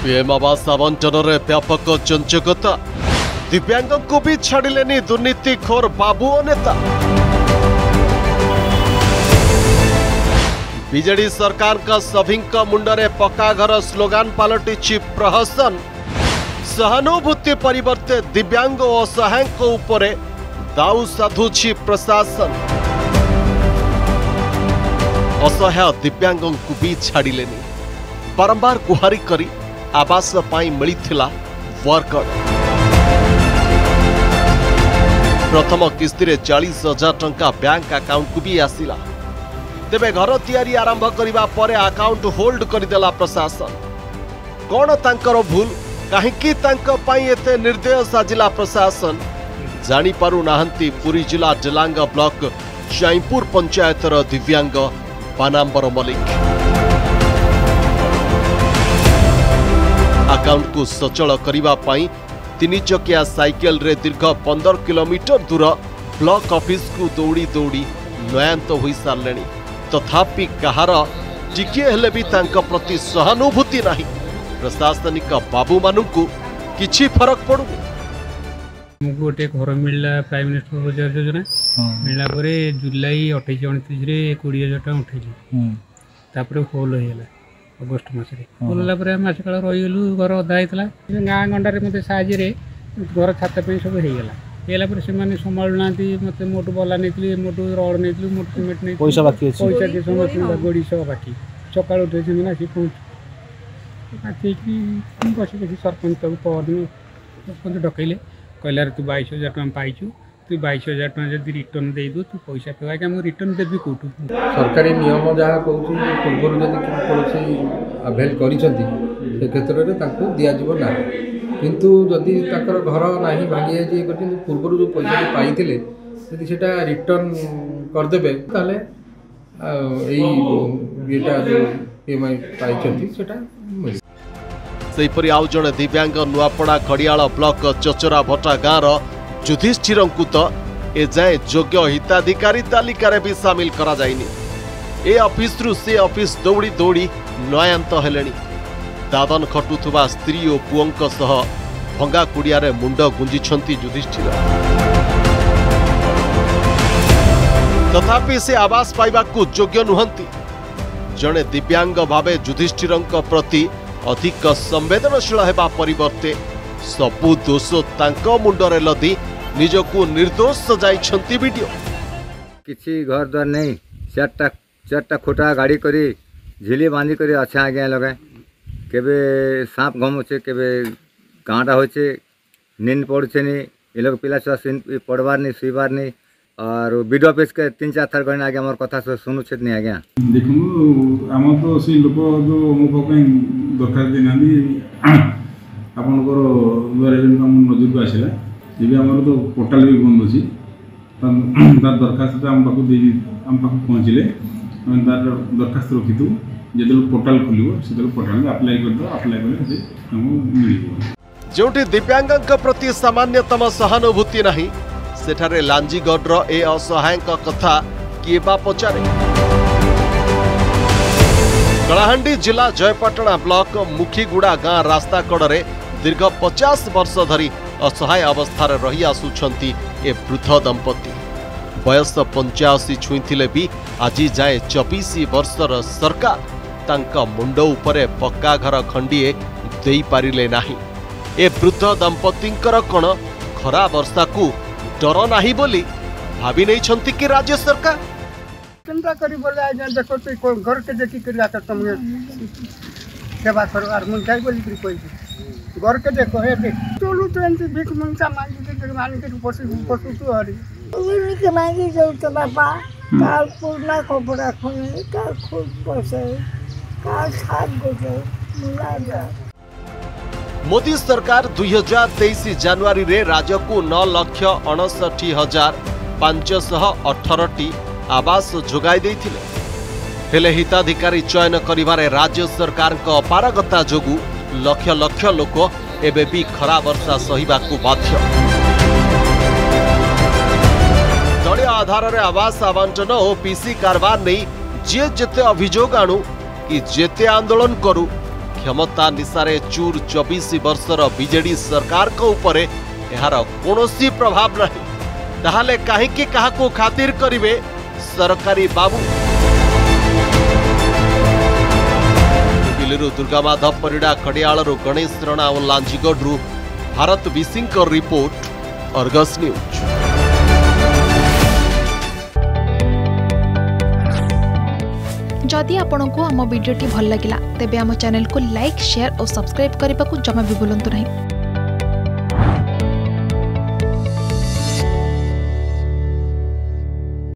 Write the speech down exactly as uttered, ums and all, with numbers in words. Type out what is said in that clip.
PM आवास आवंटन में व्यापक चंचकता दिव्यांग को भी छाड़िलेनी दुर्नीतिखोर बाबू और नेता। बीजेडी सरकार का सभी मुंडरे पक्का घर स्लोगान पलटि प्रहसन। सहानुभूति परिवर्ते दिव्यांग और असहाय उपरे दाऊ साधुछि प्रशासन। असहाय दिव्यांग को भी छाड़िलेनी बारंबार गुहारी करी आवास पाई मिलिथिला वर्कर। प्रथम किस्ती रे चालीस हजार टंका बैंक अकाउंट को भी आसिला। तेबे घर तैयारी आरंभ करिबा परे अकाउंट होल्ड करदेला प्रशासन। कौन तांकर भूल कहीं तांको पाई एते निर्दय साजिला प्रशासन जानी पारु नाहंती पुरी जिला डेलांग ब्लॉक जयपुर पंचायतर दिव्यांग बानांबर मलिक। अकाउंट को सचल करिबा पाई तीन चकिया साइकेल रे दीर्घ पंद्रह किलोमीटर दूर ब्लॉक ऑफिस को दौड़ी दौड़ी नयांत हो सारे। तथापि कहार टिके हेले भी तांका प्रति सहानुभूति नहीं। प्रशासनिक बाबू मानू किछि फरक पड़ू। गोटे घर मिलला प्राइम मिनिस्टर रोजगार योजना मिलला परे जुलाई अठाईस उनतीस रे बीस हजार टका उठेली तापर होल होइला अगस्त मासरे होलला परे मास काल रहिगलु घर अधा हेतला गाँ गंडारे मते साहाଯ୍य रे घर छात पे सब हेगला हेला परे से माने संभाळु नांती मते मोटू बला नेतली मोटू रड नेतली मोटू सिमेंट नेतली पैसा बाकी अछि पैसा के समस्त गोडी सब बाकी सकाळ उठे से ना सी पहुंच बाकी की बसी बसी सरपंच को पहरदिन सरपंच डकैले कहला तू बाईस हजार टका पाइचु तू बाईस हजार टका जब रिटर्न दे दो तू पैसा पे क्या रिटर्न देवी कौटू। सरकारी नियम जहाँ कहूँ पूर्व जब कौन अभेल कर क्षेत्र में दिज्व ना किंतु जदि घर ना भांगी जाए पूर्व जो पैसा पाई से रिटर्न करदे ताले सेपरी आउ जड़े दिव्यांग नुआपड़ा खड़ियाल ब्लॉक चचरा भट्टा गाँव युधिष्ठिर को तो एजाए योग्य हिताधिकारी तालिकार भी सामिल करा जाइनी। ए ऑफिस रु से ऑफिस दौड़ी दौड़ी नयांत हेलेनी। दादन खटुथुबा स्त्री और पुओंक सह भंगा कुड़िया रे मुंड गुंजिछंती युधिष्ठिर। तथापि से आवास पाइबाकू योग्य नुहंती। जड़े दिव्यांग भावे युधिष्ठिर प्रति अधिक संवेदनशील हेबा परिवर्ते सबु दोष तांको मुंडरे लदी निजकू निर्दोष सजाइछंती वीडियो। किसी घर द्वार नहीं चारटा चारटा खोटा गाड़ी करी झिली बांधी करी अच्छा आगे लगे केबे सांप घमुचे केबे कांटा होचे नींद पड़ुचे नहीं ये लोग पिला छुआ पढ़वार नहीं सुईबार नहीं और वीडियो ऑफिस के तीन चार थर गणे आगे मोर कथा शुणुचे नहीं आज्ञा देखो आम तो से लोक जो मो दरखास्त देना आपंकर द्वारा नजर को आसला ये आम तो पोर्टाल भी बंद अच्छी तार दरखास्त आम पाक आम पाक पहुँचले तार दरखास्त रखी जो पोर्टाल खोल से पोर्टाल अप्लाई कर अप्लाई कले मिल जोटी दिव्यांग प्रति सामान्यतम सहानुभूति नहीं सेठारे लांजीगढ़ ए असहाय कथा किए बा पचारे। कलाहांडी जिला जयपाटना ब्लॉक मुखीगुड़ा गाँ रास्ता कड़े दीर्घ पचास वर्ष धरी असहाय अवस्था रही आसुछंती ए वृद्ध दंपति। बयस पंचाशी छुईथिले भी आज जाए चौबीस वर्षर सरकार तांका मुंड उपरे पक्का घर खंडीए देई पारिले नाही। ए वृद्ध दंपतिंकर कण खरा वर्षा को डर नाही बोली भाभी नहीं छंती कि राज्य सरकार चिंता करी बोले आज्ञा देखो तो घर के देखी कर जाकर तुम सेवा करो और मुझे जाई बोली कि कोई घर के देखो है देख चलू तो एंती भीख मंगता मांगी के मान के पशु पशु तो हरी उनी के मांगी जाऊ तो बाबा काल पूर्णा कपड़ा खोने काल खुद पसे काल खाद गोजे मुला जा। मोदी सरकार दुई हजार तेईस जनवरी रे राज्य को नौ लक्ष अणसठी हजार पांचशह अठर टी आवास जोगाई देथिले। हेले हिताधिकारी चयन करिबारे राज्य सरकार को अपारगता जोगु लक्ष लक्ष लोक एबे भी खरा वर्षा सहिबाकू बाध्य। दलीय आधार रे आवास आवंटन और पीसी कारबार नहीं जे जेते अभियोग आणु कि जेते आंदोलन करू क्षमता निशारे चूर चौबीस वर्षर बीजेडी सरकार को उपरे एहार कोनोसी प्रभाव नहीं ताहाले काहेकि काहाको खातिर करिवे सरकारी बाबू। दिल्ली दुर्गा माधव परिडा खड़ियालू गणेश रणा और लांजीगढ़ भारत विसिंग रिपोर्ट अर्गस न्यूज। जदि आपंक आम भिडी भल लगा तेब आम चैनल को लाइक शेयर और सब्सक्राइब करने को जमा भी भूलु नहीं।